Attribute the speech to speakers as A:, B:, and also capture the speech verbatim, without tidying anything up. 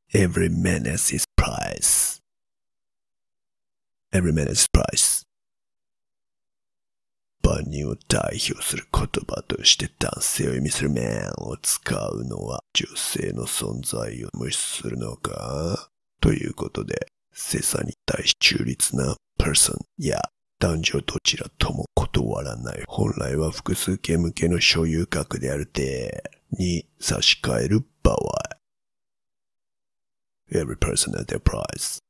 A: Every man has his price. Every man has his price. 万人を代表する言葉として男性を意味する man を使うのは女性の存在を無視するのかということで、性差に対し中立な person や男女どちらとも断らない本来は複数形向けの所有格であるでに差し替える場合。Every person has their price.